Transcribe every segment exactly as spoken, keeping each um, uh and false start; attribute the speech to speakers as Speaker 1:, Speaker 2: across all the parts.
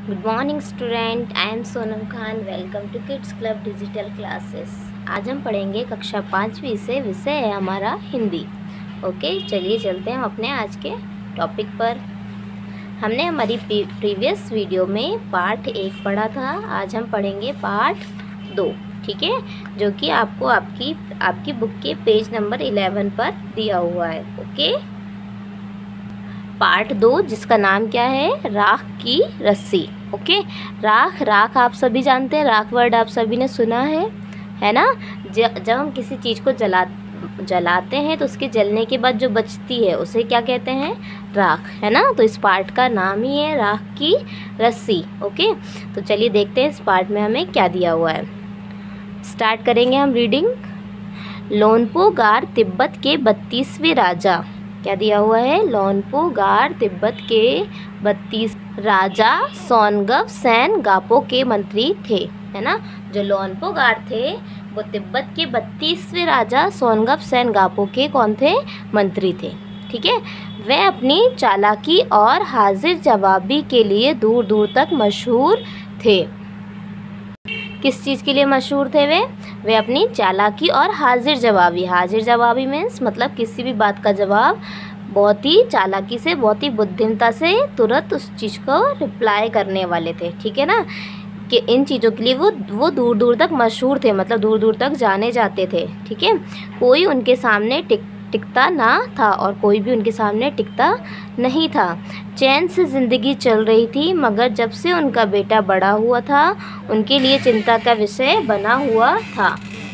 Speaker 1: Good morning student, I am Sonam Khan. Welcome to kids club digital classes. आज हम पढ़ेंगे कक्षा पाँचवीं से, विषय है हमारा हिंदी। ओके, चलिए चलते हैं हम अपने आज के टॉपिक पर। हमने हमारी प्रीवियस वीडियो में पार्ट एक पढ़ा था। आज हम पढ़ेंगे पार्ट दो, ठीक है, जो कि आपको आपकी आपकी बुक के पेज नंबर इलेवन पर दिया हुआ है। ओके, पार्ट दो, जिसका नाम क्या है, राख की रस्सी। ओके, राख राख आप सभी जानते हैं, राख वर्ड आप सभी ने सुना है है ना। जब हम किसी चीज़ को जला जलाते हैं तो उसके जलने के बाद जो बचती है उसे क्या कहते हैं, राख, है ना। तो इस पार्ट का नाम ही है राख की रस्सी। ओके, तो चलिए देखते हैं इस पार्ट में हमें क्या दिया हुआ है। स्टार्ट करेंगे हम रीडिंग। लोनपो गार तिब्बत के बत्तीसवें राजा, क्या दिया हुआ है, लोनपो गार तिब्बत के बत्तीस राजा सोनगव सेन गापो के मंत्री थे, है ना। जो लोनपो गार थे वो तिब्बत के बत्तीसवें राजा सोनगव सेन गापो के कौन थे, मंत्री थे, ठीक है। वे अपनी चालाकी और हाजिर जवाबी के लिए दूर दूर तक मशहूर थे। किस चीज़ के लिए मशहूर थे वे वे अपनी चालाकी और हाजिर जवाबी। हाजिर जवाबी मीन्स मतलब किसी भी बात का जवाब बहुत ही चालाकी से, बहुत ही बुद्धिमता से तुरंत उस चीज़ को रिप्लाई करने वाले थे, ठीक है ना। कि इन चीज़ों के लिए वो वो दूर दूर तक मशहूर थे, मतलब दूर दूर तक जाने जाते थे, ठीक है। कोई उनके सामने टिक टिकता ना था और कोई भी उनके सामने टिकता नहीं था। चैन से ज़िंदगी चल रही थी, मगर जब से उनका बेटा बड़ा हुआ था उनके लिए चिंता का विषय बना हुआ था।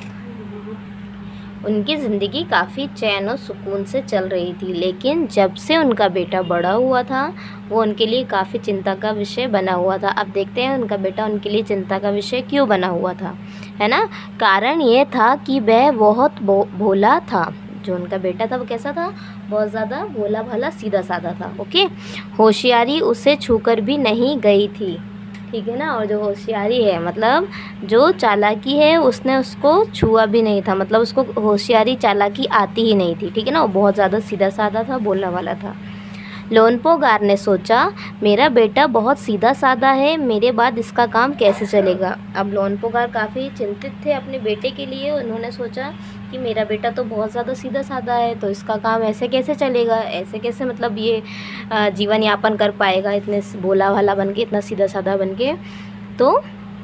Speaker 1: उनकी ज़िंदगी काफ़ी चैन और सुकून से चल रही थी, लेकिन जब से उनका बेटा बड़ा हुआ था वो उनके लिए काफ़ी चिंता का विषय बना हुआ था। अब देखते हैं उनका बेटा उनके लिए चिंता का विषय क्यों बना हुआ था, है ना। कारण ये था कि वह बहुत भोला था। जो उनका बेटा था वो कैसा था, बहुत ज़्यादा भोला भाला सीधा साधा था। ओके, होशियारी उसे छूकर भी नहीं गई थी, ठीक है ना। और जो होशियारी है मतलब जो चालाकी है उसने उसको छुआ भी नहीं था, मतलब उसको होशियारी चालाकी आती ही नहीं थी, ठीक है ना। वो बहुत ज़्यादा सीधा साधा था, बोलने वाला था। लोनपो गार ने सोचा, मेरा बेटा बहुत सीधा साधा है, मेरे बाद इसका काम कैसे चलेगा। अब लोनपो गार काफ़ी चिंतित थे अपने बेटे के लिए। उन्होंने सोचा कि मेरा बेटा तो बहुत ज़्यादा सीधा साधा है, तो इसका काम ऐसे कैसे चलेगा, ऐसे कैसे मतलब ये जीवन यापन कर पाएगा इतने भोला भाला बन के, इतना सीधा साधा बन के। तो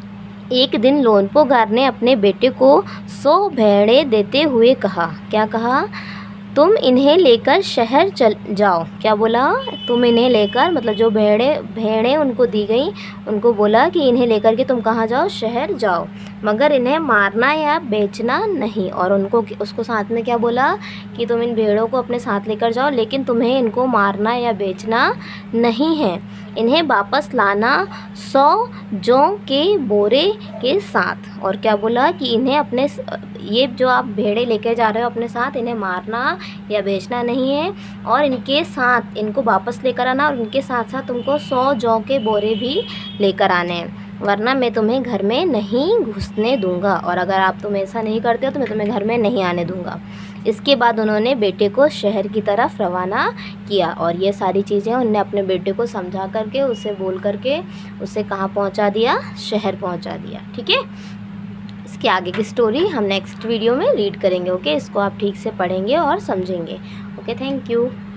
Speaker 1: एक दिन लोनपो गार ने अपने बेटे को सौ भेड़ें देते हुए कहा, क्या कहा, तुम इन्हें लेकर शहर चल जाओ। क्या बोला, तुम इन्हें लेकर, मतलब जो भेड़े भेड़ें उनको दी गई, उनको बोला कि इन्हें लेकर के तुम कहाँ जाओ, शहर जाओ, मगर इन्हें मारना या बेचना नहीं। और उनको उसको साथ में क्या बोला कि तुम इन भेड़ों को अपने साथ लेकर जाओ, लेकिन तुम्हें इनको मारना या बेचना नहीं है। इन्हें वापस लाना सौ जौ के बोरे के साथ। और क्या बोला कि इन्हें अपने, ये जो आप भेड़े लेके जा रहे हो अपने साथ, इन्हें मारना या बेचना नहीं है, और इनके साथ इनको वापस लेकर आना, और इनके साथ साथ तुमको सौ जौ के बोरे भी लेकर आने हैं, वरना मैं तुम्हें घर में नहीं घुसने दूंगा। और अगर आप तुम ऐसा नहीं करते हो तो मैं तुम्हें घर में नहीं आने दूंगा। इसके बाद उन्होंने बेटे को शहर की तरफ रवाना किया, और ये सारी चीज़ें उन्होंने अपने बेटे को समझा करके, उसे बोल करके उसे कहाँ पहुँचा दिया, शहर पहुँचा दिया, ठीक है। इसके आगे की स्टोरी हम नेक्स्ट वीडियो में रीड करेंगे। ओके, इसको आप ठीक से पढ़ेंगे और समझेंगे। Okay, thank you.